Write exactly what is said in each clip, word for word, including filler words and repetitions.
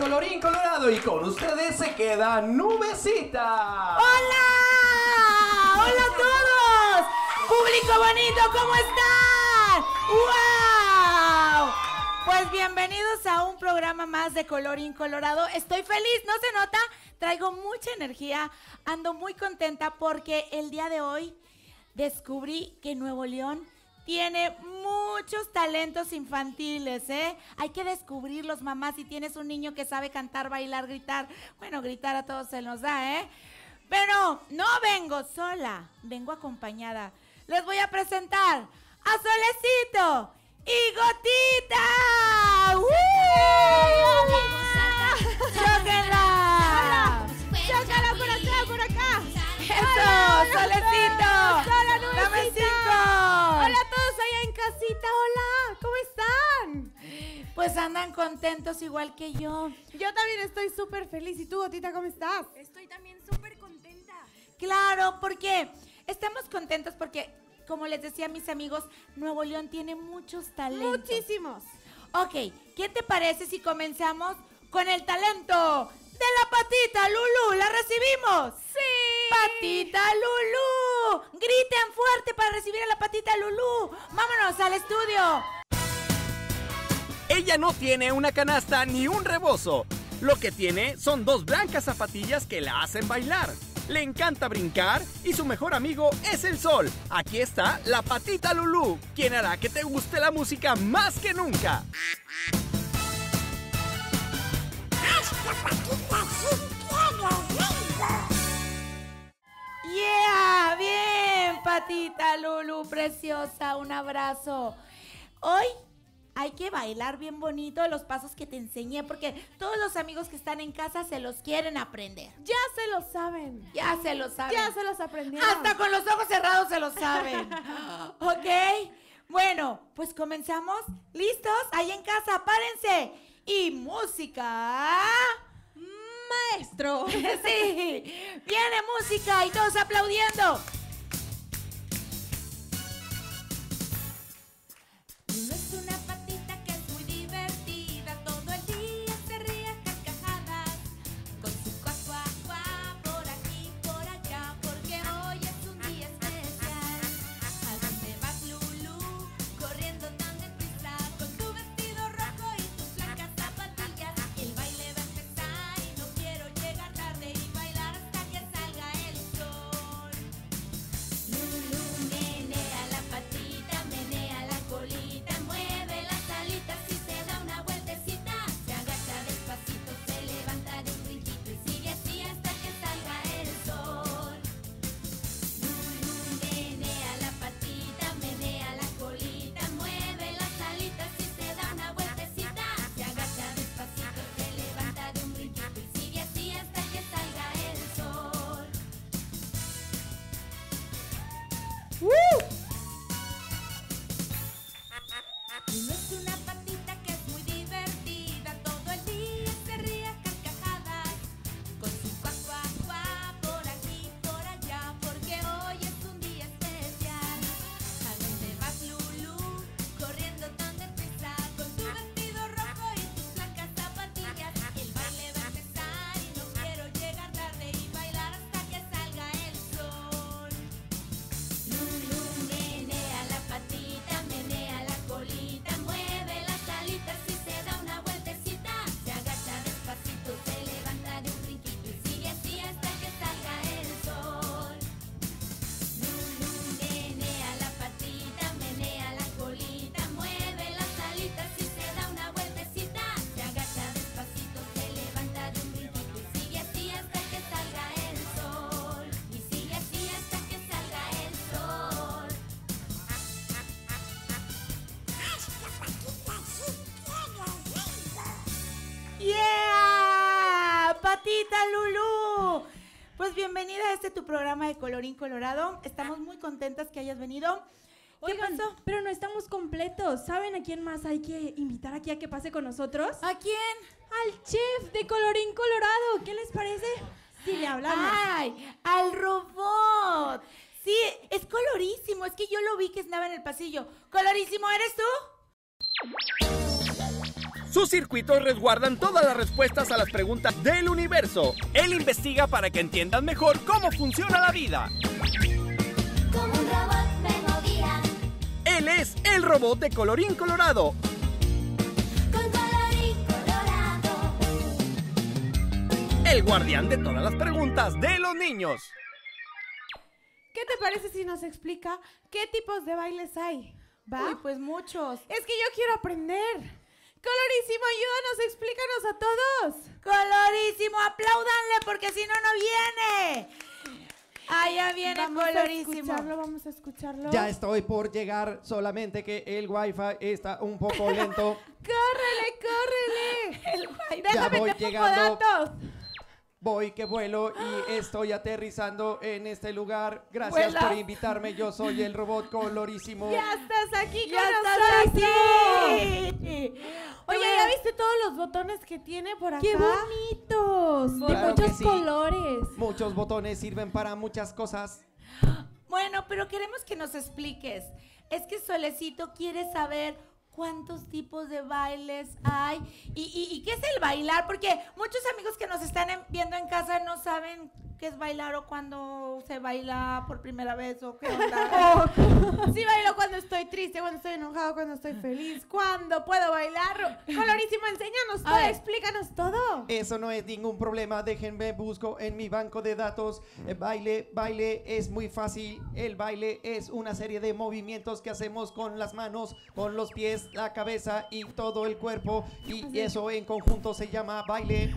Colorín Colorado y con ustedes se queda Nubecita. ¡Hola! ¡Hola a todos! ¡Público bonito! ¿Cómo están? ¡Wow! Pues bienvenidos a un programa más de Colorín Colorado. Estoy feliz, ¿no se nota? Traigo mucha energía, ando muy contenta porque el día de hoy descubrí que Nuevo León tiene muchos talentos infantiles, ¿eh? Hay que descubrirlos, mamá. Si tienes un niño que sabe cantar, bailar, gritar, bueno, gritar a todos se nos da, ¿eh? Pero no vengo sola, vengo acompañada. Les voy a presentar a Solecito y Gotita. ¡Uh! ¡Chóquenla! ¡Chócala por acá, por acá! ¡Eso! ¡Solecito! ¡Hola, Nubecita! ¡Dame cinco! ¡Hola a todos allá en casita! ¡Hola! ¿Cómo están? Pues andan contentos igual que yo. Yo también estoy súper feliz. ¿Y tú, Gotita, cómo estás? Estoy también súper contenta. Claro, porque estamos contentos porque, como les decía a mis amigos, Nuevo León tiene muchos talentos. Muchísimos. Ok, ¿qué te parece si comenzamos con el talento de la Patita Lulú? ¿La recibimos? ¡Sí! ¡Patita Lulú! ¡Griten fuerte para recibir a la Patita Lulú! ¡Vámonos al estudio! Ella no tiene una canasta ni un rebozo. Lo que tiene son dos blancas zapatillas que la hacen bailar. Le encanta brincar y su mejor amigo es el sol. Aquí está la Patita Lulú, quien hará que te guste la música más que nunca. ¡Yeah! ¡Bien, Patita Lulú, preciosa! Un abrazo. Hoy hay que bailar bien bonito los pasos que te enseñé, porque todos los amigos que están en casa se los quieren aprender. Ya se lo saben. Ya se lo saben. Ya se los aprendieron. Hasta con los ojos cerrados se lo saben. ¿Ok? Bueno, pues comenzamos. ¿Listos? Ahí en casa, párense. Y música. Maestro. Sí. Viene música y todos aplaudiendo. No es una patita que es muy divertida, todo el día se ríe a carcajadas, con su cuac, cuac, cuac, por aquí, por allá, porque hoy es un día especial. ¿A dónde vas, Lulú? Corriendo tan deprisa, con tu vestido rojo y tus blancas zapatillas. El baile va a empezar y no quiero llegar tarde y bailar hasta que salga el sol. Lulú menea la patita, menea la colita, mueve las alitas y se da una vueltecita. Se agacha despacito, se levanta de un brinquito y sigue así hasta que salga el sol. Lulú menea la patita, menea la colita, mueve las alitas y se da una vueltecita. Se agacha despacito, se levanta de un brinquito y sigue así hasta que salga el sol. No es una patita que es muy divertida, todo el día se ríe a carcajadas, con su cuac, cuac, cuac, por aquí, por allá, porque hoy es un día especial. ¿A dónde vas, Lulú? Corriendo tan deprisa, con tu vestido rojo y tus blancas zapatillas. El baile va a empezar y no quiero llegar tarde y bailar hasta que salga el sol. Lulú menea la patita, menea la colita, mueve las alitas y se da una vueltecita. Se agacha despacito, se levanta de un brinquito y sigue así hasta que salga el sol. Lulú menea la patita, menea la colita, mueve las alitas y se da una vueltecita. Se agacha despacito, se levanta de un brinquito y sigue así hasta que salga el sol. Y sigue así hasta que salga el sol. ¡Yeah! ¡Patita Lulú! Pues bienvenida a este tu programa de Colorín Colorado. Estamos muy contentas que hayas venido. ¿Qué Oigan, pasó? pero no estamos completos. ¿Saben a quién más hay que invitar aquí a que pase con nosotros? ¿A quién? Al chef de Colorín Colorado. ¿Qué les parece? Si le hablamos. ¡Ay! ¡Al robot! Sí, es colorísimo. Es que yo lo vi que estaba en el pasillo. ¿Colorísimo eres tú? Sus circuitos resguardan todas las respuestas a las preguntas del universo. Él investiga para que entiendan mejor cómo funciona la vida. Como un robot vengo guía, Él es el robot de Colorín Colorado. con colorín colorado. El guardián de todas las preguntas de los niños. ¿Qué te parece si nos explica qué tipos de bailes hay? ¿Va? Uy, pues muchos. Es que yo quiero aprender. Colorísimo, ayúdanos, explícanos a todos. Colorísimo, apláudanle porque si no, no viene. Allá viene Vamos a Colorísimo. escucharlo, vamos a escucharlo. Ya estoy por llegar, solamente que el wifi está un poco lento. ¡Córrele, córrele! El guay- Ya Déjame voy te pongo llegando. datos. Voy que vuelo y estoy aterrizando en este lugar. Gracias ¿Vuelas? por invitarme. Yo soy el robot Colorísimo. Ya estás aquí ¡Ya con estás nosotros. aquí! Oye, ¿ya viste todos los botones que tiene por acá? ¡Qué bonitos! De Claro que muchos sí. colores. Muchos botones sirven para muchas cosas. Bueno, pero queremos que nos expliques. Es que Solecito quiere saber cuántos tipos de bailes hay y, y- y qué es el bailar, porque muchos amigos que nos están en- viendo en casa no saben qué es bailar o cuando se baila por primera vez o qué onda. Sí bailo cuando estoy triste, cuando estoy enojado, cuando estoy feliz, cuando puedo bailar. Colorísimo, enséñanos A todo, ver. explícanos todo. Eso no es ningún problema. Déjenme busco en mi banco de datos. Eh, baile, baile es muy fácil. El baile es una serie de movimientos que hacemos con las manos, con los pies, la cabeza y todo el cuerpo. Y eso en conjunto se llama baile.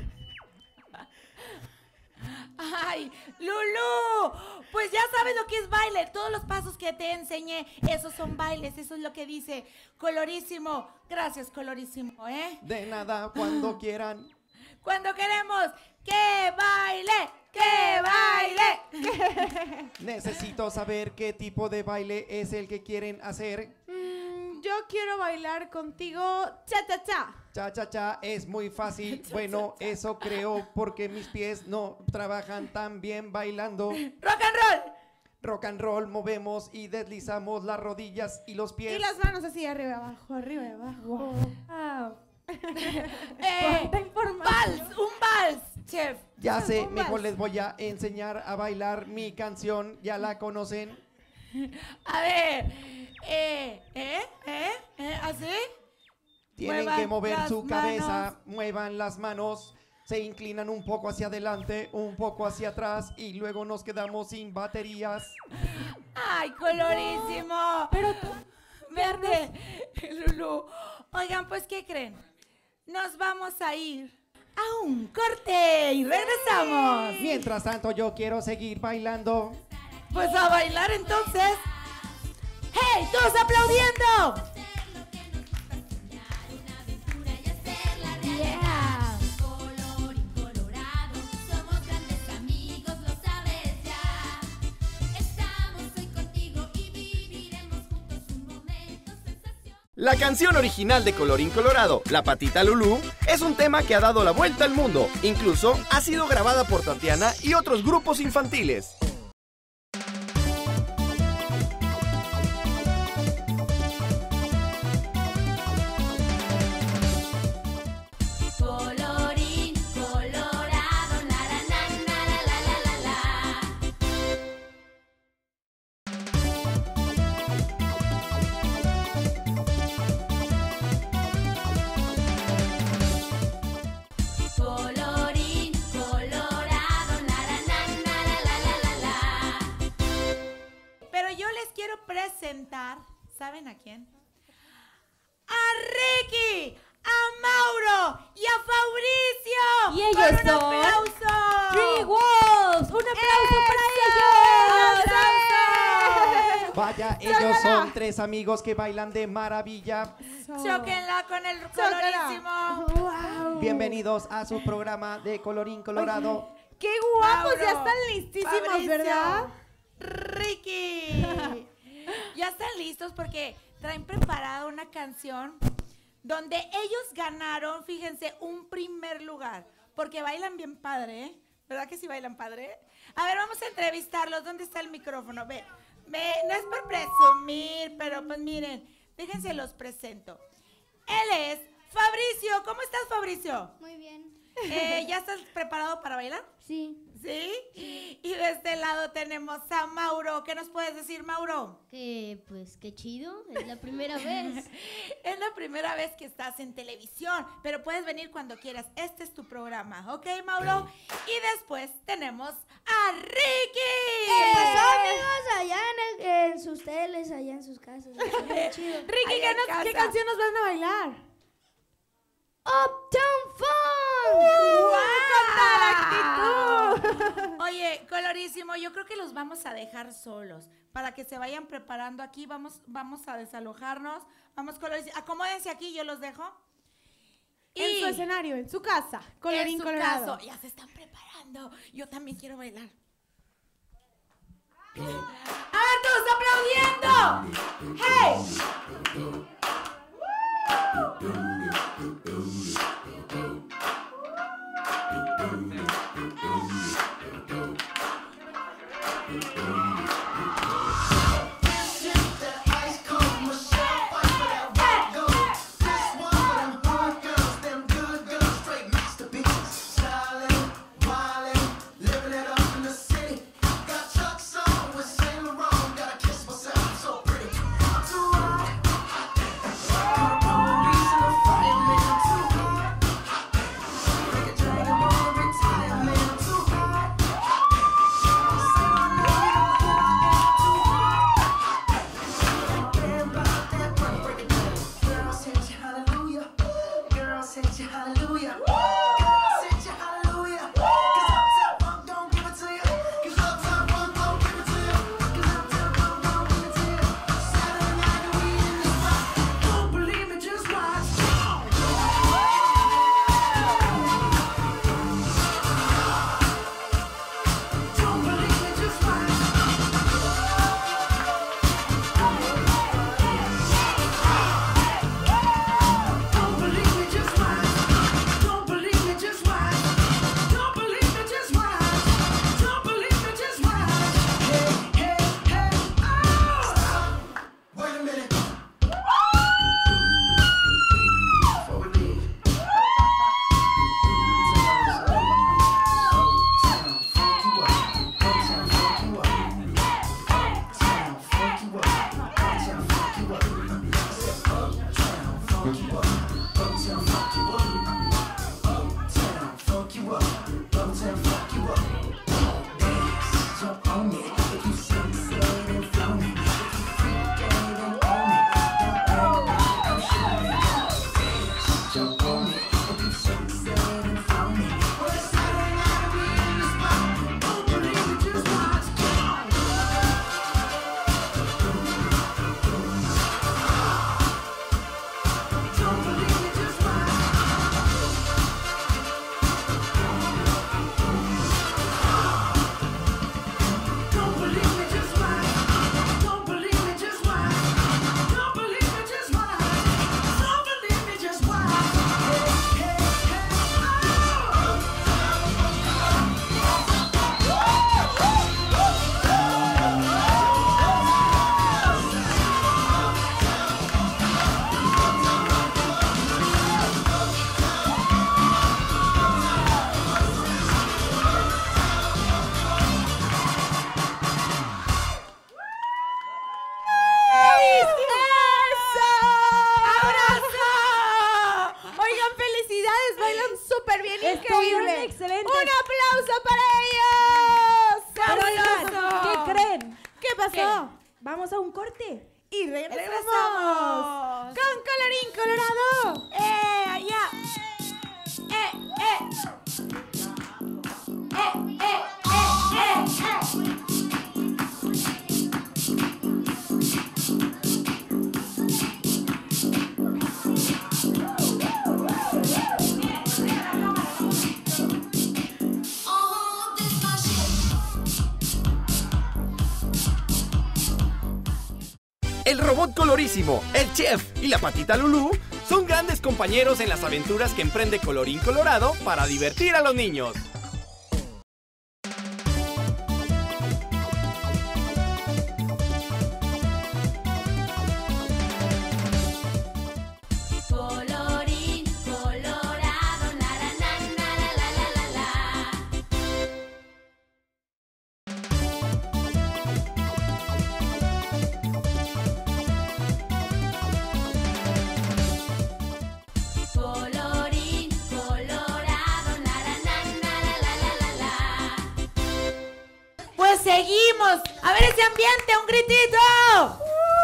¡Ay, Lulú! Pues ya sabes lo que es baile. Todos los pasos que te enseñé, esos son bailes. Eso es lo que dice Colorísimo. Gracias, Colorísimo, ¿eh? De nada, cuando quieran. Cuando queremos que baile, que baile. Necesito saber qué tipo de baile es el que quieren hacer. Mm, yo quiero bailar contigo cha cha cha. Cha cha cha es muy fácil. Bueno, eso creo porque mis pies no trabajan tan bien bailando. Rock and roll. Rock and roll, movemos y deslizamos las rodillas y los pies. Y las manos así arriba, abajo, arriba, abajo. Wow. Eh, Cuánta información. vals, un vals, chef. Ya sé, Un mejor vals. les voy a enseñar a bailar mi canción. ¿Ya la conocen? A ver, eh, eh, eh, eh, ¿así? Tienen Muevan que mover las su cabeza, manos. muevan las manos, se inclinan un poco hacia adelante, un poco hacia atrás y luego nos quedamos sin baterías. Ay, Colorísimo. Pero tú, Verde, Lulú. Oigan, pues, ¿qué creen? Nos vamos a ir a un corte y regresamos. Mientras tanto, yo quiero seguir bailando. Pues a bailar entonces. ¡Hey! ¡Todos aplaudiendo! Yeah. Colorín colorado, somos grandes amigos, lo sabes ya. Estamos hoy contigo y viviremos juntos un momento sensacional. La canción original de Colorín Colorado, La Patita Lulú, es un tema que ha dado la vuelta al mundo. Incluso ha sido grabada por Tatiana y otros grupos infantiles. Colorín colorado, la la la la la la la la. Colorín colorado, la la la la la la la la. Pero yo les quiero presentar, ¿saben a quién? ¡A Ricky! ¡A Mauro! ¡Y a Fabricio! Y ellos ¡Con un son aplauso! Three Wolves. ¡Un aplauso para ellos! ¡Aplauso! Vaya, ellos son tres amigos que bailan de maravilla. ¡Chóquenla con el Chóquenla. Colorísimo! ¡Wow! Bienvenidos a su programa de Colorín Colorado. ¡Qué guapos! Mauro, Ya están listísimos, Fabricio, ¿verdad? Ricky. Ya están listos porque traen preparada una canción donde ellos ganaron, fíjense, un primer lugar. Porque bailan bien padre, ¿eh? ¿Verdad que sí bailan padre? A ver, vamos a entrevistarlos. ¿Dónde está el micrófono? Ve, ve, no es por presumir, pero pues miren, déjense los presento. Él es Fabricio, ¿cómo estás, Fabricio? Muy bien. Eh, ¿Ya estás preparado para bailar? Sí. ¿Sí? Y de este lado tenemos a Mauro. ¿Qué nos puedes decir, Mauro? Que pues qué chido, es la primera vez. Es la primera vez que estás en televisión, pero puedes venir cuando quieras. Este es tu programa, ¿ok, Mauro? Y después tenemos a Ricky. ¿Qué pasó, amigos? Allá en, el, en sus teles, allá en sus casas. Qué chido. Ricky, Ahí ¿qué, en nos- casa. ¿qué canción nos van a bailar? Uptown Funk. ¡Wow! ¡Con tal actitud! Oye, Colorísimo, yo creo que los vamos a dejar solos para que se vayan preparando aquí. Vamos, vamos a desalojarnos. Vamos, Colorísimo. Acomódense aquí, yo los dejo. En su escenario, en su casa, colorín en su colorado. caso, ya se están preparando. Yo también quiero bailar. ¡A ver, todos aplaudiendo! ¡Hey! increíble. Estuvieron excelentes. ¡Un aplauso para ellos! Pero, ¿qué creen? ¿Qué pasó? Vamos a un corte. Y regresamos, Regresamos. con Colorín Colorado. ¡Eh, allá! ¡Eh, eh! ¡Eh, eh, eh, eh, eh! El robot colorísimo, el chef y la patita Lulú son grandes compañeros en las aventuras que emprende Colorín Colorado para divertir a los niños. Colorín seguimos. A ver ese ambiente, un gritito.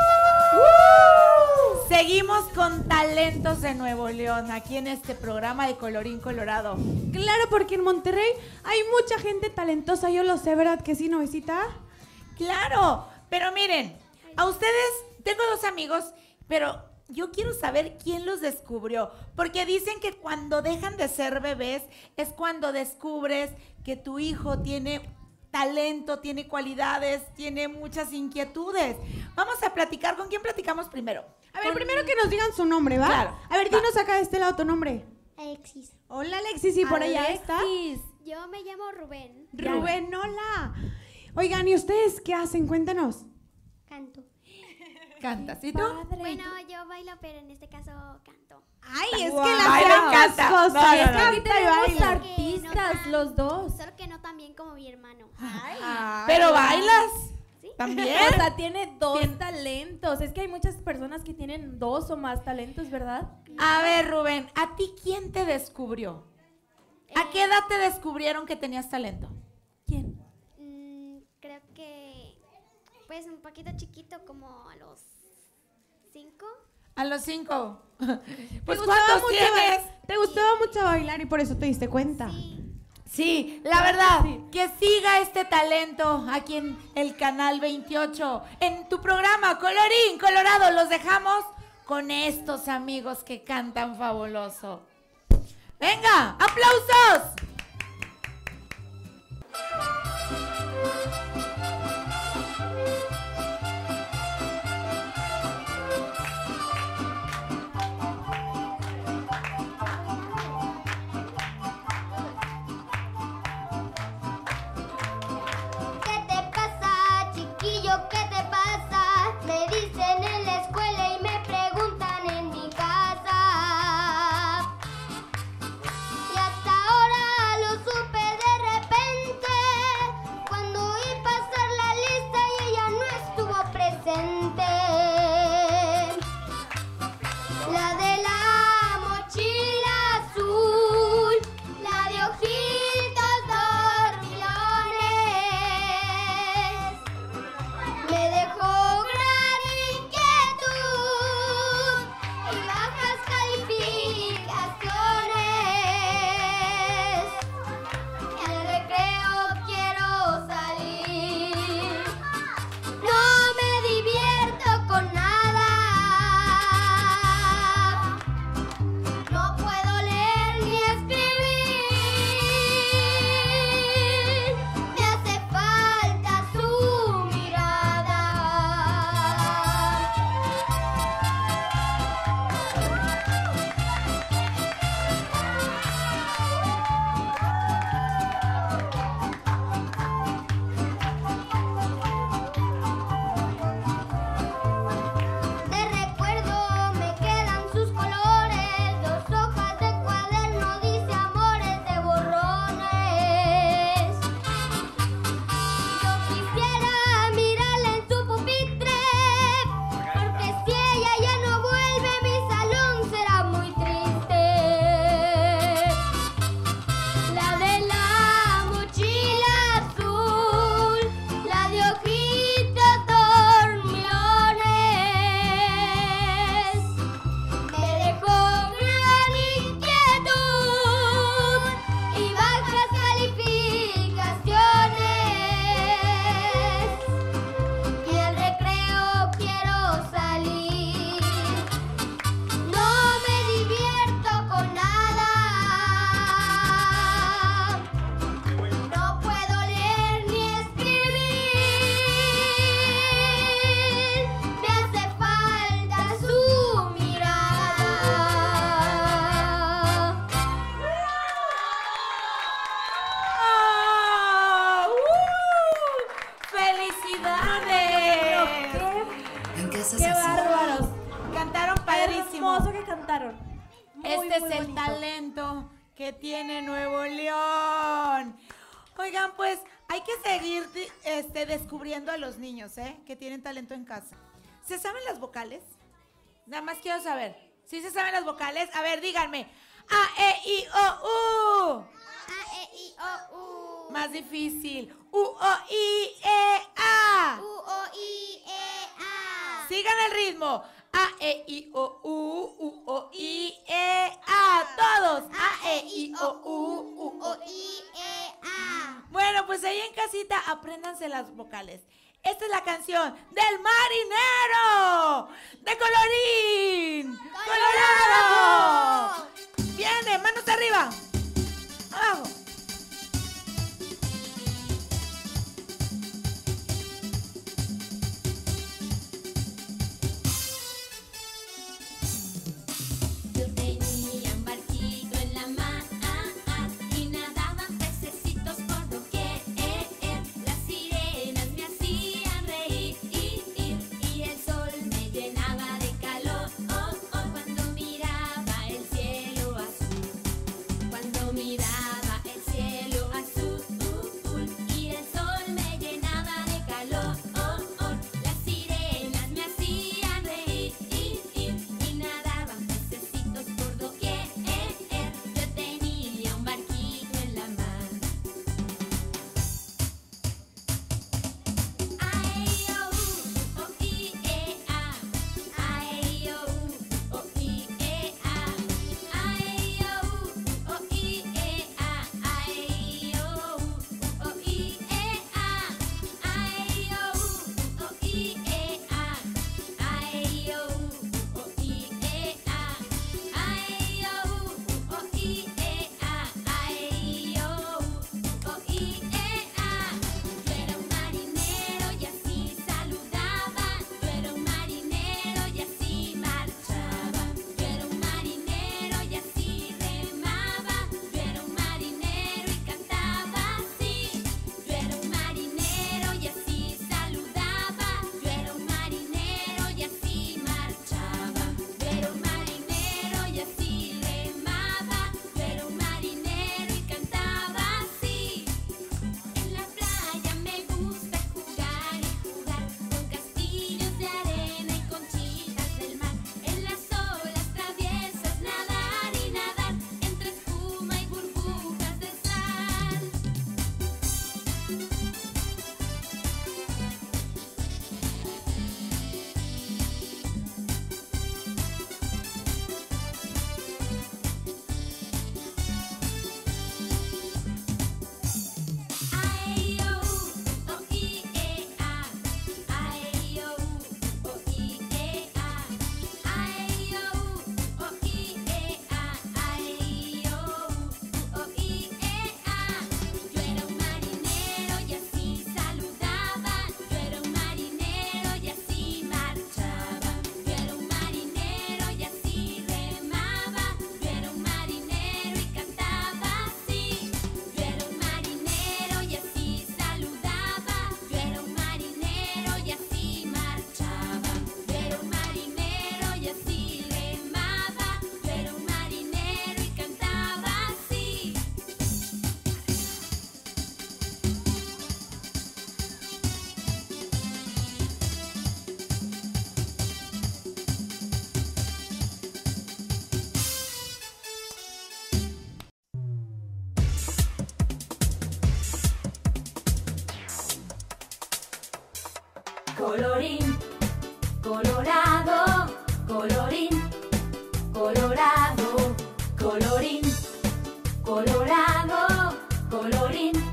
Uh, seguimos con talentos de Nuevo León aquí en este programa de Colorín Colorado. Claro, porque en Monterrey hay mucha gente talentosa, yo lo sé, ¿verdad que sí, Novecita? Claro, pero miren, a ustedes, tengo dos amigos, pero yo quiero saber quién los descubrió, porque dicen que cuando dejan de ser bebés es cuando descubres que tu hijo tiene talento, tiene cualidades, tiene muchas inquietudes. Vamos a platicar, ¿con quién platicamos primero? A ver, Con- primero que nos digan su nombre, ¿va? Claro, A ver, va. dinos acá de este lado tu nombre. Alexis. Hola, Alexis, ¿y por allá está? Alexis. Yo me llamo Rubén. Rubén, hola. Oigan, ¿y ustedes qué hacen? Cuéntanos. Canto. ¿Cantas? ¿Y tú? Padre. Bueno, yo bailo, pero en este caso canto. Ay, es Guau, que las baila y ambas canta. cosas. No, no, no. Canta Aquí y tenemos baila. artistas, Que no los dos. Solo que no tan bien como mi hermano. ¿Pero bailas? ¿Sí? ¿También? O sea, tiene dos Tien- talentos. Es que hay muchas personas que tienen dos o más talentos, ¿verdad? A ver, Rubén, ¿a ti quién te descubrió? ¿A qué edad te descubrieron que tenías talento? ¿Quién? Mm, creo que, pues un poquito chiquito, como a los cinco. A los cinco. ¿Te Pues gustaba ¿cuántos mucho tienes? ba- Te gustaba mucho bailar y por eso te diste cuenta. Sí. Sí, la verdad, que siga este talento aquí en el canal veintiocho, en tu programa Colorín Colorado. Los dejamos con estos amigos que cantan fabuloso. ¡Venga! ¡Aplausos! ¿Qué te pasa, chiquillo? ¿Qué te pasa? Me dicen en la escuela y me preguntan en mi casa. Y hasta ahora lo supe de repente, cuando oí pasar la lista y ella no estuvo presente. La de la mochila azul, la de ojitos dormilones, me dejó gran inquietud y bajas calificaciones. Y al recreo quiero salir, no me divierto con nada. No puedo leer ni escribir, me hace falta su mirada. De recuerdo me quedan sus colores, dos hojas de cuaderno, dice amores de borrones. Yo quisiera mirarla en su pupitre, porque si ella ya no vuelve mi salón será muy triste. La de la mochila azul, la de ojitos dormilones, me dejó gran inquietud y bajas calificaciones. Y al recreo quiero salir, no me divierto con nada. No puedo leer ni escribir, me hace falta su mirada. ¡Ah! ¡Uh! ¡Felicidades! ¡Qué bárbaros! Cantaron padrísimo. Hermoso que cantaron. Muy, Este muy es el bonito. talento que tiene Nuevo León. Oigan, pues hay que seguir di- este, descubriendo a los niños, ¿eh? Que tienen talento en casa. ¿Se saben las vocales? Nada más quiero saber. ¿Sí se saben las vocales? A ver, díganme. A, E, I, O, U. A, E, I, O, U. Más difícil. U, O, I, E, A. U, O, I, E, A. Sigan el ritmo. A, E, I, O, U, U, O, I, E, A. Todos. A, E, I, O, U, U, O, I, E, A. Bueno, pues ahí en casita apréndanse las vocales. Esta es la canción del marinero de Colorín Colorado. Viene, manos arriba. Abajo. Yo tenía un barquito en la mar y nadaban pececitos por doquier. Las sirenas me hacían reír y el sol me llenaba de calor cuando miraba el cielo azul. Cuando miraba el cielo azul y el sol me llenaba de calor. Las sirenas me hacían reír y nadaban pececitos por doquier. Yo tenía un barquito en la mar. Ay, oh, uh, oh, i, e, a. Ay, oh, uh, oh, i, e, a. Ay, oh, uh, oh, i, e, a. Ay, oh, uh, oh, i, e, a. Ay, oh, uh, oh, i, e, a. Ay, oh, uh, oh, i, e, a. Ay, oh, uh, oh, i, e, a. Ay, oh, uh, oh, i, e, a. Yo era un marinero y así saludaba. Yo era un marinero y así marchaba. Yo era un marinero y así remaba. Yo era un marinero y cantaba así. Yo era un marinero y así saludaba. Yo era un marinero y así marchaba. Yo era un marinero y así remaba. Yo era un marinero y cantaba así. En la playa me gusta jugar y jugar con castillos de arena y conchitas del mar. En las olas traviesas nadar y nadar entre espuma y burbujas de sal. Ay, oh, uh, oh, i, e, a. Ay, oh, uh, oh, i, e, a. Ay, oh, uh, oh, i, e, a. Ay, oh, uh, oh, i, e, a. Yo era un marinero y así saludaba. Yo era un marinero y así marchaba. Yo era un marinero y así remaba. Yo era un marinero y cantaba así. Yo era un marinero y así saludaba. Yo era un marinero y así marchaba. Yo era un marinero y así remaba. Yo era un marinero y cantaba así. Colorín Colorado, colorín Colorado, colorín Colorado, colorín